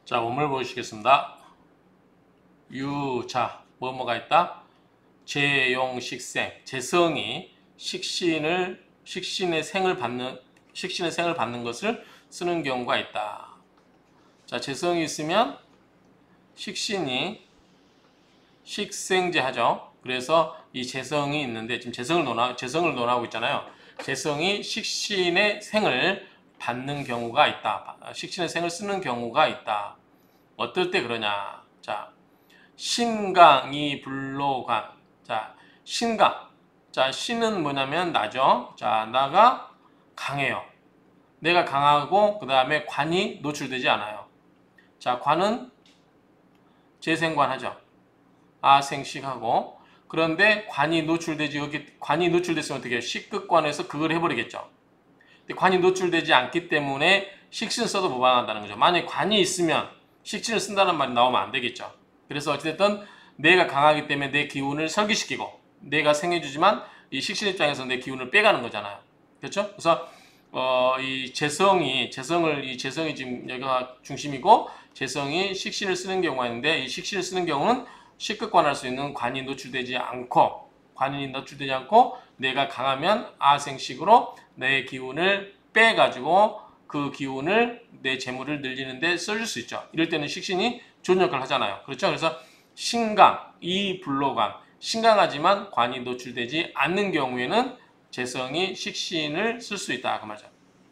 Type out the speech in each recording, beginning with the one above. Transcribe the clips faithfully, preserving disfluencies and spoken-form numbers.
자, 원문을 보시겠습니다. 유, 자, 뭐뭐가 있다? 재용식생, 재성이 식신을, 식신의 생을 받는, 식신의 생을 받는 것을 쓰는 경우가 있다. 자, 재성이 있으면 식신이 식생제 하죠. 그래서 이 재성이 있는데, 지금 재성을 논하, 재성을 논하고 있잖아요. 재성이 식신의 생을 받는 경우가 있다. 식신의 생을 쓰는 경우가 있다. 어떨 때 그러냐. 자, 신강이 불로강. 자, 신강. 자, 신은 뭐냐면 나죠. 자, 나가 강해요. 내가 강하고 그 다음에 관이 노출되지 않아요. 자, 관은 재생관 하죠. 아생식하고. 그런데 관이 노출되지, 여기 관이 노출됐으면 어떻게 해요? 식극관에서 극을 해버리겠죠. 근데 관이 노출되지 않기 때문에 식신 써도 무방한다는 거죠. 만약에 관이 있으면 식신을 쓴다는 말이 나오면 안 되겠죠. 그래서 어찌됐든 내가 강하기 때문에 내 기운을 설기시키고 내가 생해주지만 이 식신 입장에서 내 기운을 빼가는 거잖아요. 그렇죠? 그래서 어, 이 재성이 재성을 이 재성이 지금 여기가 중심이고 재성이 식신을 쓰는 경우가 있는데 이 식신을 쓰는 경우는 식극관할 수 있는 관이 노출되지 않고 관이 노출되지 않고 내가 강하면 아생식으로 내 기운을 빼가지고 그 기운을 내 재물을 늘리는데 써줄 수 있죠. 이럴 때는 식신이 좋은 역할을 하잖아요. 그렇죠? 그래서 신강, 이불로강, 신강하지만 관이 노출되지 않는 경우에는 재성이 식신을 쓸 수 있다. 그 말이죠.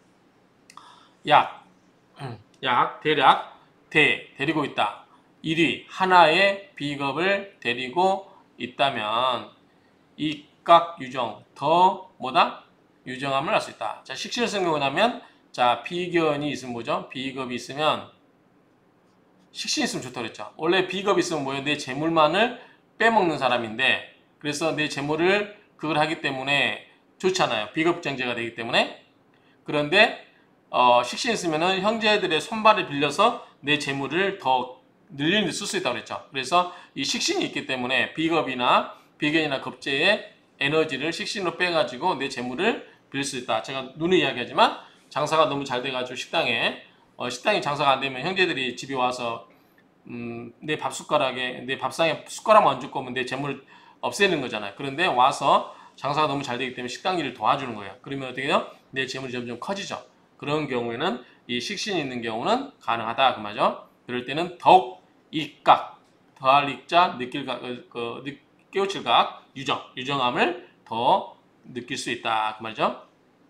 약, 약, 대략, 대, 데리고 있다. 일 위, 하나의 비겁을 데리고 있다면 이각 유정, 더 뭐다? 유정함을 할 수 있다. 자, 식신을 쓰는 경우냐면 자, 비견이 있으면 뭐죠? 비겁이 있으면 식신이 있으면 좋다고 그랬죠. 원래 비겁이 있으면 뭐예요? 내 재물만을 빼먹는 사람인데 그래서 내 재물을 그걸 하기 때문에 좋잖아요. 비겁정제가 되기 때문에. 그런데 어, 식신이 있으면은 형제들의 손발을 빌려서 내 재물을 더 늘리는 데 쓸 수 있다고 그랬죠. 그래서 이 식신이 있기 때문에 비겁이나 비견이나 겁제의 에너지를 식신으로 빼가지고 내 재물을 빌릴 수 있다. 제가 눈에 이야기하지만 장사가 너무 잘 돼가지고 식당에 어, 식당이 장사가 안 되면 형제들이 집에 와서 음, 내 밥숟가락에 내 밥상에 숟가락만 얹을 거면 내 재물 없애는 거잖아요. 그런데 와서 장사가 너무 잘 되기 때문에 식당 일을 도와주는 거예요. 그러면 어떻게 해요? 내 재물이 점점 커지죠. 그런 경우에는 이 식신이 있는 경우는 가능하다 그 말이죠. 그럴 때는 더욱 이각 더할 익자 느낄 각 그, 그, 깨우칠 각 유정 유정함을 더 느낄 수 있다 그 말이죠.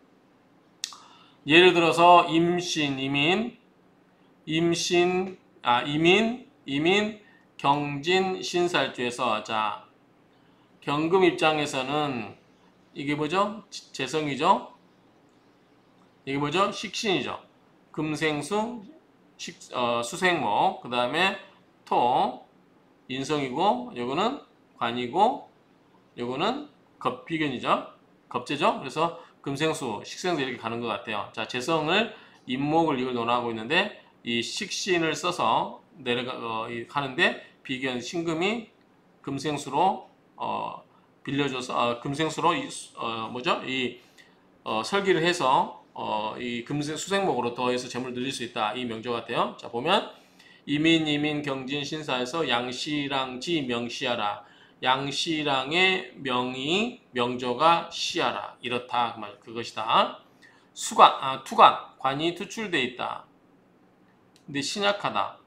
예를 들어서 임신, 이민, 임신, 아 이민, 이민, 경진, 신살주에서 자 경금 입장에서는 이게 뭐죠? 재성이죠. 이게 뭐죠? 식신이죠. 금생수, 식, 어, 수생목, 그 다음에 토, 인성이고, 요거는 관이고, 요거는 겁비견이죠. 겁재죠. 그래서 금생수, 식생수 이렇게 가는 것 같아요. 자, 재성을, 임목을 이걸 논하고 있는데, 이 식신을 써서 내려가, 어, 하는데, 비견, 신금이 금생수로, 어, 빌려줘서, 어, 금생수로, 이, 어, 뭐죠? 이, 어, 설기를 해서, 어, 이 금생, 수생목으로 더해서 재물을 늘릴 수 있다. 이 명조 같아요. 자, 보면, 이민, 이민, 경진, 신사에서 양시랑 지 명시하라. 양시랑의 명이 명조가 시하라. 이렇다. 그 말, 그것이다. 수관, 아, 투관, 관이 투출돼 있다. 근데 신약하다.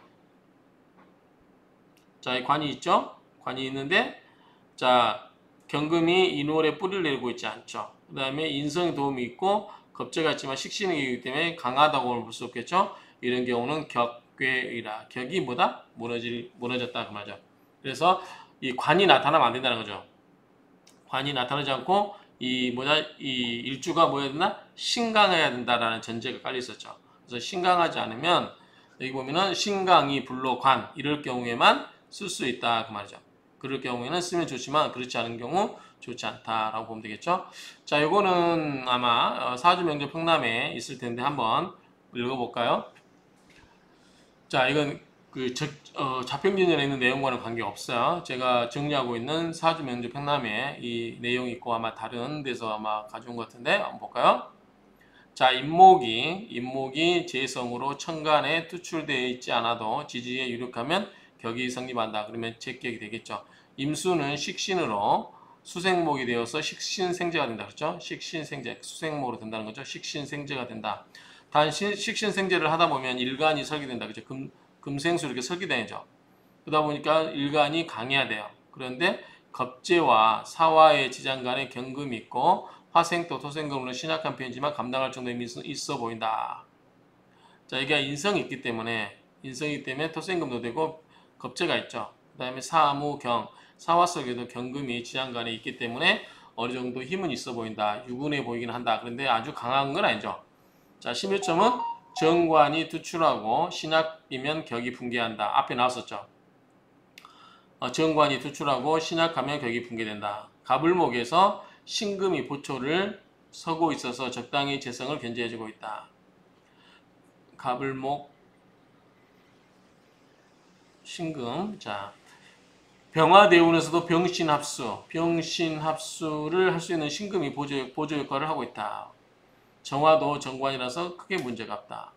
자, 이 관이 있죠? 관이 있는데, 자, 경금이 인월에 뿌리를 내리고 있지 않죠. 그 다음에 인성이 도움이 있고, 겁재가 있지만 식신이기 때문에 강하다고 볼 수 없겠죠? 이런 경우는 격괴이라. 격이 뭐다? 무너질, 무너졌다. 그 말이죠. 그래서 이 관이 나타나면 안 된다는 거죠. 관이 나타나지 않고, 이 뭐냐, 이 일주가 뭐야 되나? 신강해야 된다라는 전제가 깔려 있었죠. 그래서 신강하지 않으면, 여기 보면은 신강이 불로 관, 이럴 경우에만 쓸 수 있다. 그 말이죠. 그럴 경우에는 쓰면 좋지만, 그렇지 않은 경우 좋지 않다라고 보면 되겠죠. 자, 이거는 아마 사주명조 평남에 있을 텐데 한번 읽어볼까요? 자, 이건 그 어, 자평진전에 있는 내용과는 관계없어요. 제가 정리하고 있는 사주명조 평남에 이 내용이 있고 아마 다른 데서 아마 가져온 것 같은데 한번 볼까요? 자, 잇목이, 잇목이 재성으로 천간에 투출되어 있지 않아도 지지에 유력하면 격이 성립한다. 그러면 제격이 되겠죠. 임수는 식신으로 수생목이 되어서 식신생재가 된다. 그렇죠? 식신생재, 수생목으로 된다는 거죠. 식신생재가 된다. 단 식신생재를 하다 보면 일간이 설계된다. 그죠? 금, 금생수 이렇게 설계되죠. 그러다 보니까 일간이 강해야 돼요. 그런데 겁재와 사화의 지장 간에 경금이 있고 화생토, 토생금으로 신약한 편이지만 감당할 정도의 힘이 있어 보인다. 자, 이게 인성이 있기 때문에 인성이기 때문에 토생금도 되고 겁재가 있죠. 그 다음에 사무, 경, 사화 속에도 경금이 지장 간에 있기 때문에 어느 정도 힘은 있어 보인다. 유근해 보이긴 한다. 그런데 아주 강한 건 아니죠. 자, 십일 점은 정관이 투출하고 신약이면 격이 붕괴한다. 앞에 나왔었죠. 어, 정관이 투출하고 신약하면 격이 붕괴된다. 갑을목에서 신금이 보초를 서고 있어서 적당히 재성을 견제해주고 있다. 갑을목, 신금. 자, 병화대운에서도 병신합수, 병신합수를 할 수 있는 신금이 보조, 보조 역할을 하고 있다. 정화도 정관이라서 크게 문제가 없다.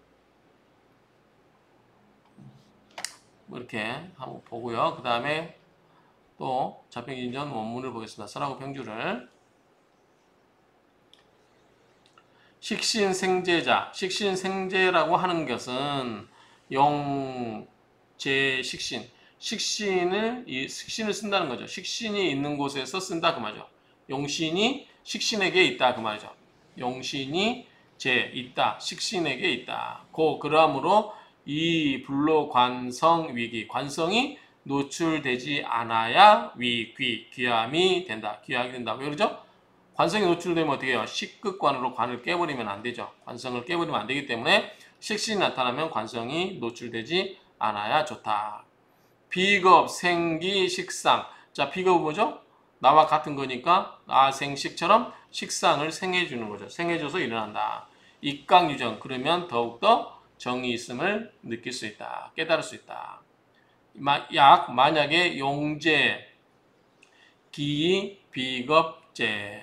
뭐 이렇게 한번 보고요. 그 다음에 또 자평인전 원문을 보겠습니다. 설하고 평주를. 식신생재자, 식신생재라고 하는 것은 용재 식신, 식신을 이 식신을 쓴다는 거죠. 식신이 있는 곳에서 쓴다 그 말이죠. 용신이 식신에게 있다 그 말이죠. 용신이 재 있다, 식신에게 있다. 고 그러므로 이 불로 관성 위기, 관성이 노출되지 않아야 위, 귀, 귀함이 된다. 귀하게 된다. 왜 그러죠? 관성이 노출되면 어떻게 해요? 식극관으로 관을 깨버리면 안 되죠. 관성을 깨버리면 안 되기 때문에 식신이 나타나면 관성이 노출되지 않아야 좋다. 비겁, 생기, 식상. 자, 비겁은 뭐죠? 나와 같은 거니까 나생식처럼 식상을 생해주는 거죠. 생해줘서 일어난다. 입강유정. 그러면 더욱더 정이 있음을 느낄 수 있다. 깨달을 수 있다. 약, 만약에 용재, 기, 비겁재.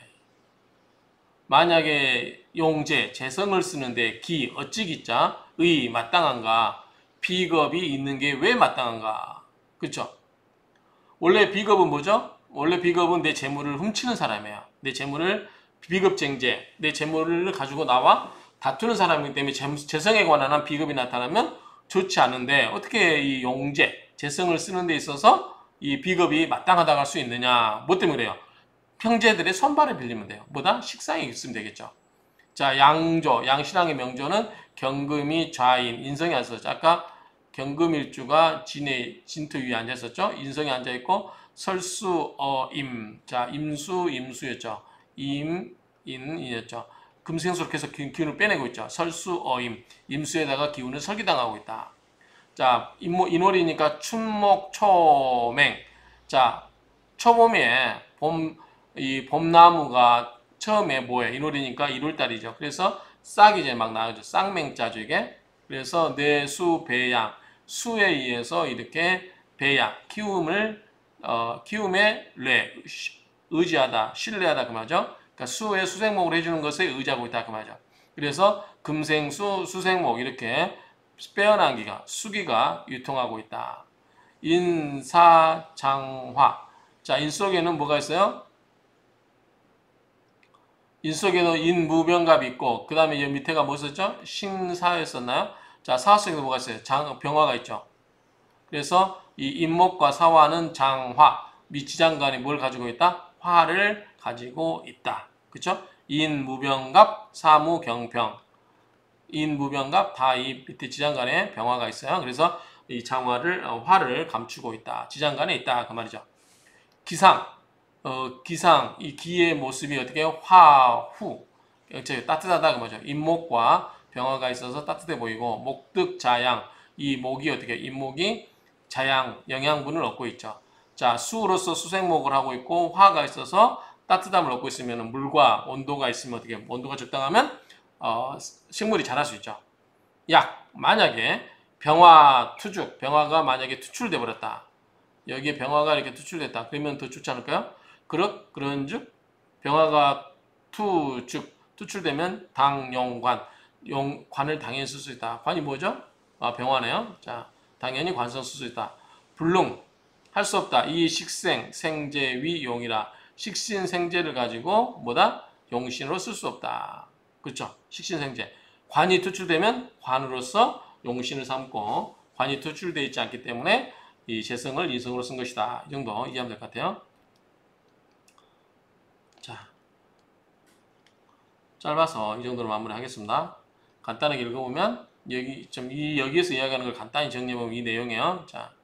만약에 용재, 재성을 쓰는데 기, 어찌기자, 의, 마땅한가, 비겁이 있는 게 왜 마땅한가? 그렇죠? 원래 비겁은 뭐죠? 원래 비겁은 내 재물을 훔치는 사람이에요. 내 재물을 비겁쟁재, 내 재물을 가지고 나와 다투는 사람이기 때문에 재성에 관한 한 비겁이 나타나면 좋지 않은데 어떻게 이 용재, 재성을 쓰는 데 있어서 이 비겁이 마땅하다고 할 수 있느냐? 뭐 때문에 그래요? 형제들의 손발을 빌리면 돼요. 뭐다? 식상이 있으면 되겠죠. 자, 양조, 양신앙의 명조는 경금이 좌인, 인성이 앉았었죠. 아까 경금일주가 진의 진토 위에 앉았었죠. 인성이 앉아있고 설수, 어, 임. 자, 임수, 임수였죠. 임, 인이었죠. 금생수로 계속 기운을 빼내고 있죠. 설수, 어, 임. 임수에다가 기운을 설기당하고 있다. 자, 인모, 인월이니까 춘목, 초맹. 자, 초봄에 봄, 이 봄나무가 처음에 뭐예요? 일월이니까 일월달이죠. 그래서 싹이 이제 막 나오죠. 쌍맹자죠, 이게. 그래서 내수, 배양. 수에 의해서 이렇게 배양, 키움을, 어, 키움에 뢰, 의지하다, 신뢰하다 그 말이죠. 그러니까 수의 수생목을 해주는 것에 의지하고 있다 그 말이죠. 그래서 금생수, 수생목 이렇게 빼어난 기가, 수기가 유통하고 있다. 인사장화. 자, 인 속에는 뭐가 있어요? 인 속에도 인무병갑이 있고, 그 다음에 이 밑에가 뭐 썼죠? 신사였었나요? 자, 사화 속에도 뭐가 있어요? 장, 병화가 있죠. 그래서 이 인목과 사화는 장화, 미지장간이 뭘 가지고 있다? 화를 가지고 있다. 그쵸? 인무병갑, 사무경병. 인무병갑, 다 이 밑에 지장간에 병화가 있어요. 그래서 이 장화를, 어, 화를 감추고 있다. 지장간에 있다. 그 말이죠. 기상. 어, 기상, 이 기의 모습이 어떻게 화후, 따뜻하다 그 뭐죠. 인목과 병화가 있어서 따뜻해 보이고, 목득 자양, 이 목이 어떻게 인목이 자양, 영양분을 얻고 있죠. 자, 수로서 수생목을 하고 있고, 화가 있어서 따뜻함을 얻고 있으면 물과 온도가 있으면 어떻게 온도가 적당하면 어, 식물이 자랄 수 있죠. 약, 만약에 병화 투죽, 병화가 만약에 투출돼 버렸다. 여기에 병화가 이렇게 투출됐다. 그러면 더 좋지 않을까요? 그렇, 그런즉 병화가 투죽, 투출되면 당용관, 용, 관을 당연히 쓸 수 있다. 관이 뭐죠? 아, 병화네요. 자, 당연히 관성 쓸 수 있다. 불능, 할 수 없다. 이 식생, 생제, 위, 용이라. 식신, 생제를 가지고 뭐다? 용신으로 쓸 수 없다. 그렇죠? 식신, 생제. 관이 투출되면 관으로서 용신을 삼고 관이 투출되어 있지 않기 때문에 이 재성을 이성으로 쓴 것이다. 이 정도 이해하면 될 것 같아요. 자, 짧아서 이 정도로 마무리하겠습니다. 간단하게 읽어보면 여기 좀 이 여기에서 이야기하는 걸 간단히 정리해보면 이 내용이에요. 자,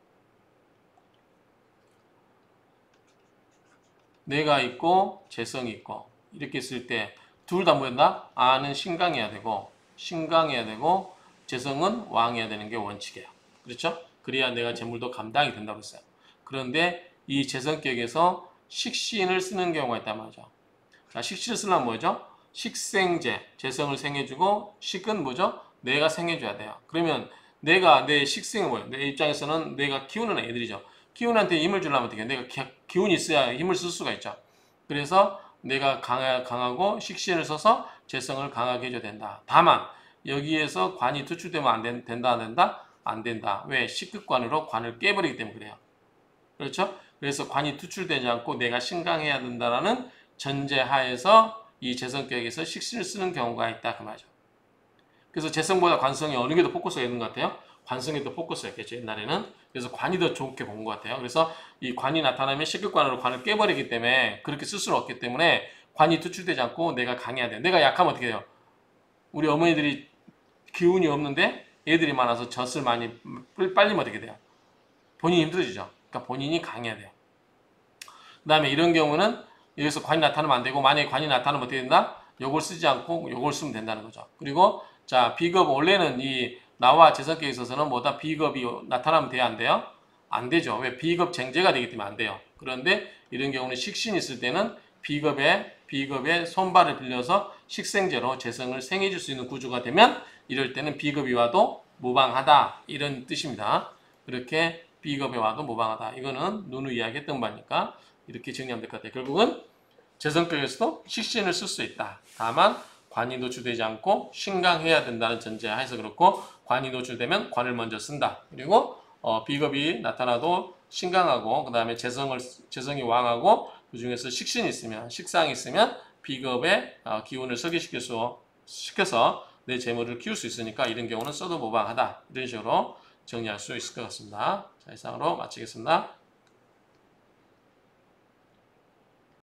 내가 있고 재성이 있고 이렇게 있을 때 둘 다 뭐였나? 아는 신강해야 되고 신강해야 되고 재성은 왕해야 되는 게 원칙이에요. 그렇죠? 그래야 내가 재물도 감당이 된다고 했어요. 그런데 이 재성격에서 식신을 쓰는 경우가 있단 말이죠. 자, 식신을 쓰려면 뭐죠? 식생제, 재성을 생해주고 식은 뭐죠? 내가 생해줘야 돼요. 그러면 내가 내 식생은 뭐예요? 내 입장에서는 내가 키우는 애들이죠. 키우는 애한테 힘을 주려면 어떻게 해요? 내가 기, 기운이 있어야 힘을 쓸 수가 있죠. 그래서 내가 강하, 강하고 식신을 써서 재성을 강하게 해줘야 된다. 다만 여기에서 관이 투출되면 안 된, 된다 안 된다? 안 된다. 왜? 식극관으로 관을 깨버리기 때문에 그래요. 그렇죠? 그래서 관이 투출되지 않고 내가 신강해야 된다라는 전제하에서 이 재성격에서 식신을 쓰는 경우가 있다 그 말이죠. 그래서 재성보다 관성이 어느 게 더 포커스가 있는 것 같아요? 관성이 더 포커스가 있겠죠, 옛날에는. 그래서 관이 더 좋게 본 것 같아요. 그래서 이 관이 나타나면 식극관으로 관을 깨버리기 때문에 그렇게 쓸 수는 없기 때문에 관이 투출되지 않고 내가 강해야 돼요. 내가 약하면 어떻게 돼요? 우리 어머니들이 기운이 없는데 애들이 많아서 젖을 많이 빨리면 어떻게 돼요? 본인이 힘들어지죠. 그러니까 본인이 강해야 돼요. 그 다음에 이런 경우는 여기서 관이 나타나면 안 되고 만약에 관이 나타나면 어떻게 된다? 요걸 쓰지 않고 요걸 쓰면 된다는 거죠. 그리고 자 비겁 원래는 이 나와 재성격에 있어서는 뭐다 비겁이 나타나면 돼야 안 돼요? 안 되죠. 왜? 비겁 쟁제가 되기 때문에 안 돼요. 그런데 이런 경우는 식신이 있을 때는 비겁의 비겁의 손발을 빌려서 식생제로 재성을 생해 줄 수 있는 구조가 되면 이럴 때는 비겁이 와도 무방하다 이런 뜻입니다. 그렇게 비겁에 와도 무방하다. 이거는 누누 이야기했던 바니까 이렇게 정리하면 될 것 같아요. 결국은 재성격에서도 식신을 쓸 수 있다. 다만 관이 노출되지 않고 신강해야 된다는 전제하에서 그렇고 관이 노출되면 관을 먼저 쓴다. 그리고 어, 비겁이 나타나도 신강하고 그 다음에 재성을 재성이 왕하고 그 중에서 식신이 있으면 식상이 있으면 비겁의 어, 기운을 서기시킬 수 시켜서 내 재물을 키울 수 있으니까 이런 경우는 써도 무방하다. 이런 식으로 정리할 수 있을 것 같습니다. 자, 이상으로 마치겠습니다.